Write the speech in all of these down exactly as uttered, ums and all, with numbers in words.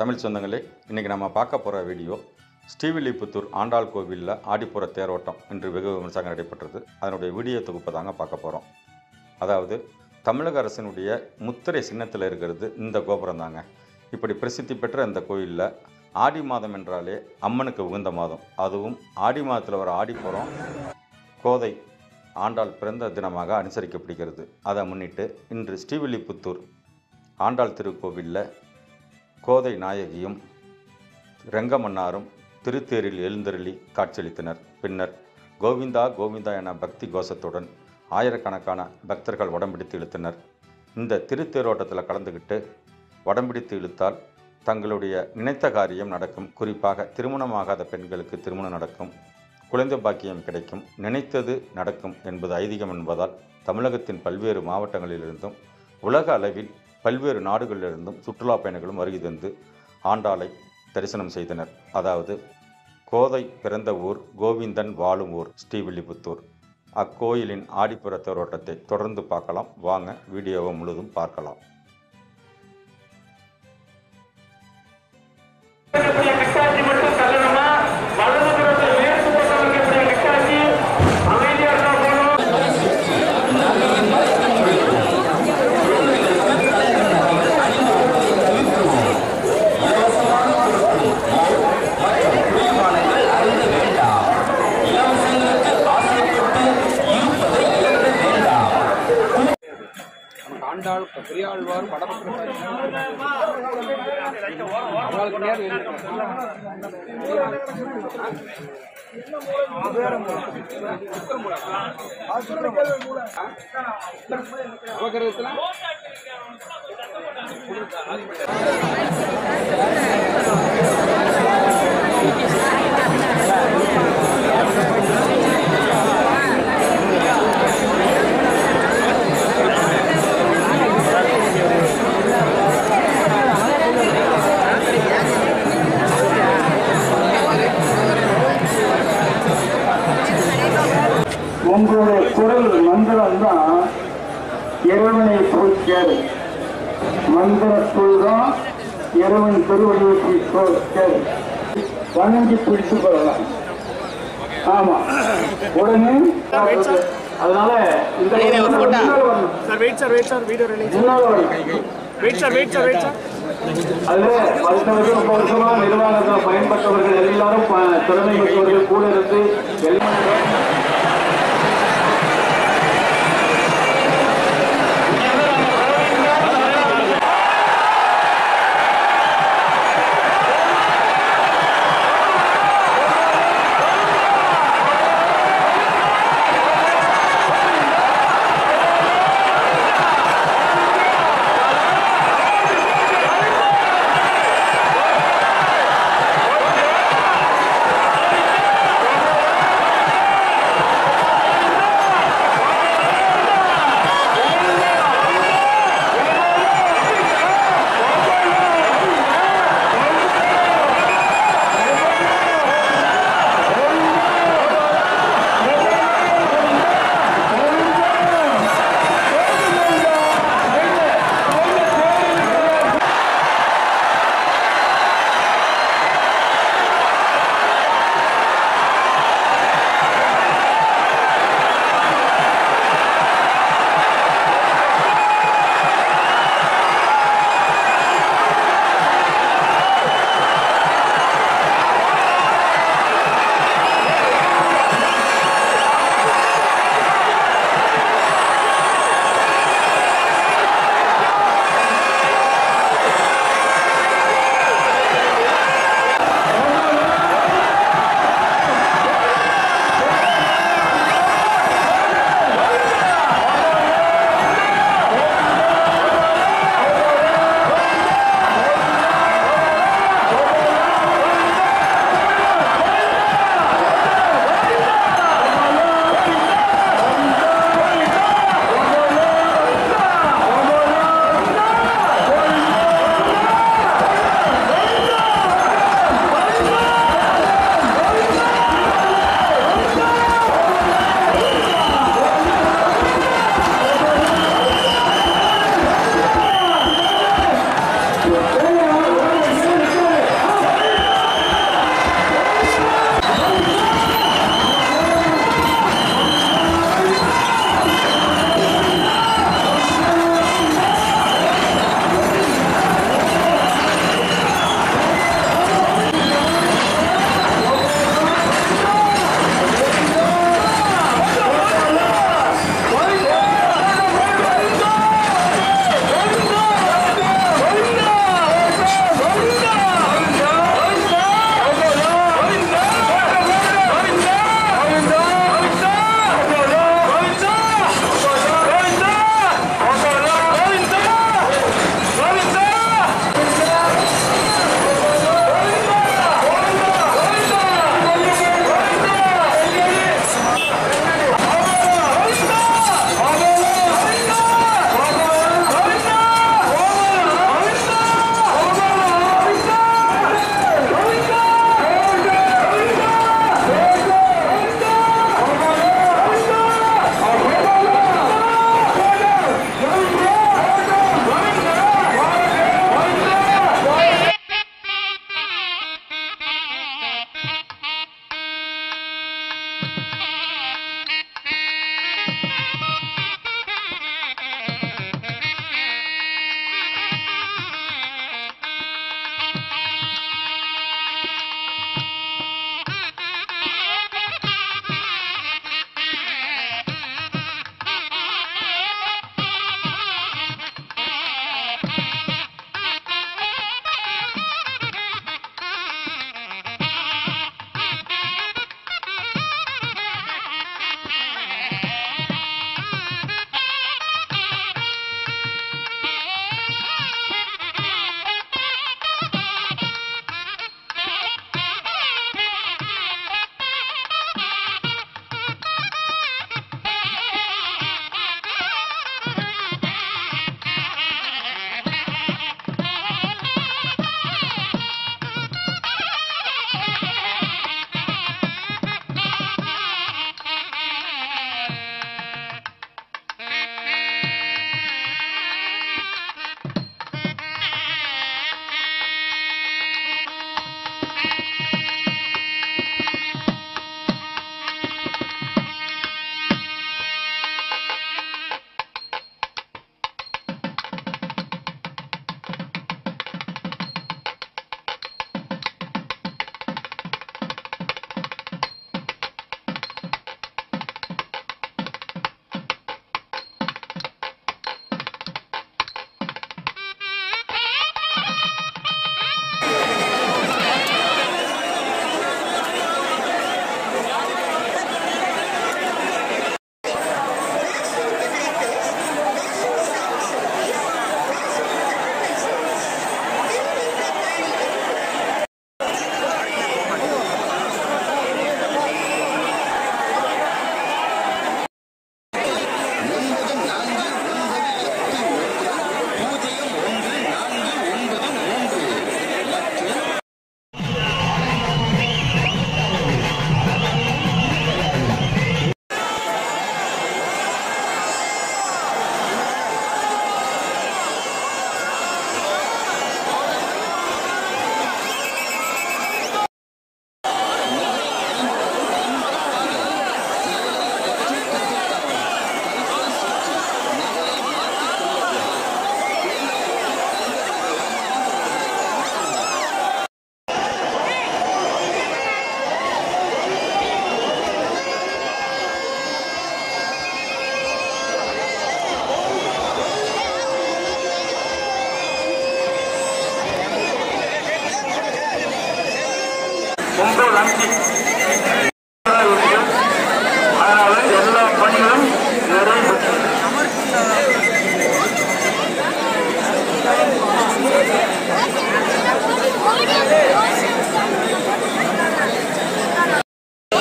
தமிழ் சொந்தங்களே, இன்றைக்கி நம்ம பார்க்க போகிற வீடியோ ஸ்ரீவில்லிபுத்தூர் ஆண்டாள் கோவிலில் ஆடிப்புற தேரோட்டம் இன்று வெகு விமர்சையாக நடைபெற்றது. அதனுடைய வீடியோ தொகுப்பை தாங்க பார்க்க போகிறோம். அதாவது தமிழக அரசினுடைய முத்திரை சின்னத்தில் இருக்கிறது இந்த கோபுரம் தாங்க. இப்படி பிரசித்தி பெற்ற இந்த கோயிலில் ஆடி மாதம் என்றாலே அம்மனுக்கு உகந்த மாதம். அதுவும் ஆடி மாதத்தில் வர ஆடிப்புறம் கோதை ஆண்டாள் பிறந்த தினமாக அனுசரிக்கப்படுகிறது. அதை முன்னிட்டு இன்று ஸ்ரீவில்லிபுத்தூர் ஆண்டாள் திருக்கோவிலில் கோதை நாயகியும் ரெங்கமன்னாரும் திருத்தேரில் எழுந்தருளி காட்சியளித்தனர். பின்னர் கோவிந்தா கோவிந்தா என பக்தி கோஷத்துடன் ஆயிரக்கணக்கான பக்தர்கள் வடம்பிடித்து இழுத்தனர். இந்த திருத்தேரோட்டத்தில் கலந்துக்கிட்டு வடம்பிடித்து இழுத்தால் தங்களுடைய நினைத்த காரியம் நடக்கும். குறிப்பாக திருமணமாகாத பெண்களுக்கு திருமணம் நடக்கும், குழந்தை பாக்கியம் கிடைக்கும், நினைத்தது நடக்கும் என்பது ஐதீகம் என்பதால் தமிழகத்தின் பல்வேறு மாவட்டங்களிலிருந்தும் உலக அளவில் பல்வேறு நாடுகளிலிருந்தும் சுற்றுலா பயணிகளும் வருகை தந்து ஆண்டாளை தரிசனம் செய்தனர். அதாவது கோதை பிறந்த ஊர், கோவிந்தன் வாழும் ஊர் ஸ்ரீவில்லிபுத்தூர். அக்கோயிலின் ஆடிப்புற தேரோட்டத்தை தொடர்ந்து பார்க்கலாம். வாங்க வீடியோவை முழுதும் பார்க்கலாம். ஆண்டாள் பெரியாழ்வார் படப்பட்டு உங்களுடைய குரல் மந்திரம் தான் இறைவனை போய்ச்சேரு. மந்திரத்துள் தான் இறைவன் திருவடியை போய்ச்சேரு. வணங்கி பிடித்து கொள்ளலாம். ஆமா, உடனே அதனால இந்த அதுல பத்து வருஷம் முப்பது வருஷமா நிர்வாகத்தில் பயன்பட்டவர்கள் எல்லாரும் திறமை மிக்கவர்கள் கூட இருந்து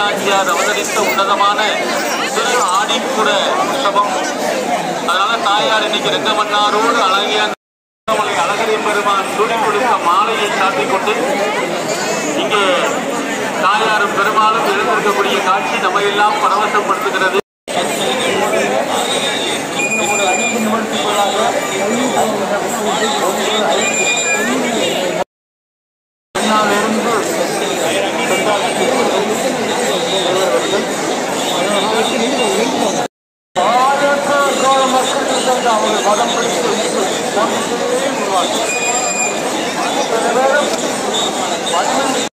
ஆதிநாச்சியார் அவதரித்த உன்னதமான திரு ஆடிப்புற உற்சவம். அதனால தாயார் இன்னைக்கு ரெங்கமன்னாரோடு அழகிய அழகரி பெருமான் துணி கொடுத்த மாலையை சாத்திக் கொண்டு இங்கே தாயாரும் பெருமாளும் எழுந்திருக்கக்கூடிய காட்சி நம்ம எல்லாம் பரவசப்படுத்துகிறது. அவர்கள் மதம் பிடித்து